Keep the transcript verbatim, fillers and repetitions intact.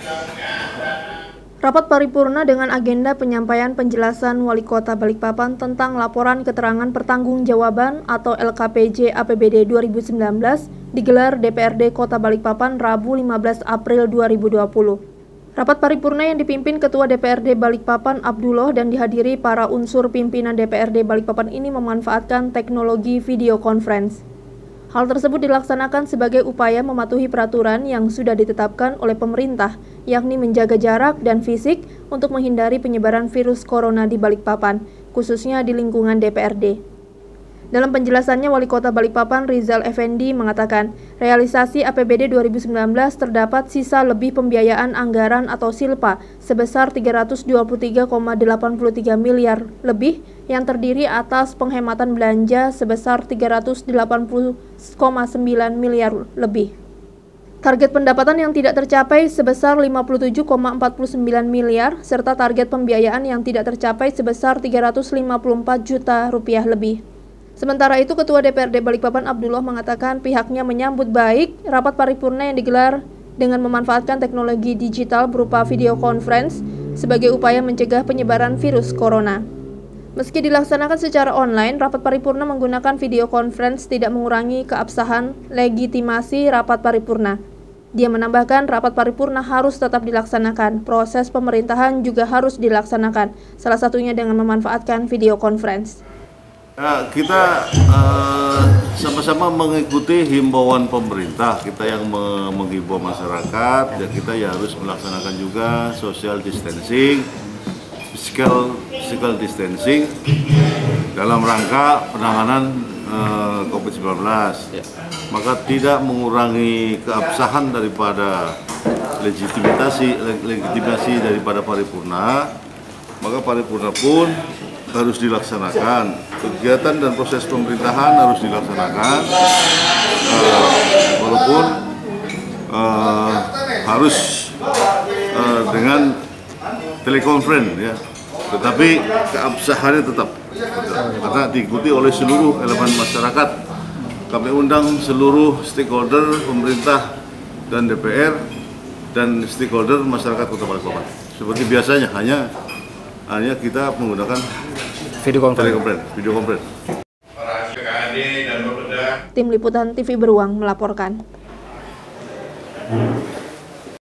Rapat paripurna dengan agenda penyampaian penjelasan Wali Kota Balikpapan tentang laporan keterangan pertanggungjawaban atau L K P J A P B D dua ribu sembilan belas digelar D P R D Kota Balikpapan Rabu lima belas April dua ribu dua puluh. Rapat paripurna yang dipimpin Ketua D P R D Balikpapan Abdullah dan dihadiri para unsur pimpinan D P R D Balikpapan ini memanfaatkan teknologi video conference. Hal tersebut dilaksanakan sebagai upaya mematuhi peraturan yang sudah ditetapkan oleh pemerintah, yakni menjaga jarak dan fisik untuk menghindari penyebaran virus corona di Balikpapan, khususnya di lingkungan D P R D. Dalam penjelasannya, Wali Kota Balikpapan Rizal Effendi mengatakan, realisasi A P B D dua ribu sembilan belas terdapat sisa lebih pembiayaan anggaran atau silpa sebesar tiga ratus dua puluh tiga koma delapan tiga miliar lebih yang terdiri atas penghematan belanja sebesar tiga ratus delapan puluh koma sembilan miliar lebih. Target pendapatan yang tidak tercapai sebesar lima puluh tujuh koma empat sembilan miliar serta target pembiayaan yang tidak tercapai sebesar tiga ratus lima puluh empat juta rupiah lebih. Sementara itu, Ketua D P R D Balikpapan Abdullah mengatakan pihaknya menyambut baik rapat paripurna yang digelar dengan memanfaatkan teknologi digital berupa video conference sebagai upaya mencegah penyebaran virus corona. Meski dilaksanakan secara online, rapat paripurna menggunakan video conference tidak mengurangi keabsahan legitimasi rapat paripurna. Dia menambahkan rapat paripurna harus tetap dilaksanakan, proses pemerintahan juga harus dilaksanakan, salah satunya dengan memanfaatkan video conference. Ya, kita uh, sama-sama mengikuti himbauan pemerintah, kita yang menghimbau masyarakat, dan kita ya harus melaksanakan juga social distancing, physical, physical distancing dalam rangka penanganan uh, COVID sembilan belas. Ya. Maka tidak mengurangi keabsahan daripada legitimasi, legitimasi daripada paripurna, maka paripurna pun harus dilaksanakan, kegiatan dan proses pemerintahan harus dilaksanakan, uh, walaupun uh, harus uh, dengan telekonferensi, ya, tetapi keabsahannya tetap, karena diikuti oleh seluruh elemen masyarakat. Kami undang seluruh stakeholder pemerintah dan D P R dan stakeholder masyarakat Kota Balikpapan. Seperti biasanya, hanya hanya kita menggunakan video conference. Video conference. Tim Liputan T V Beruang melaporkan.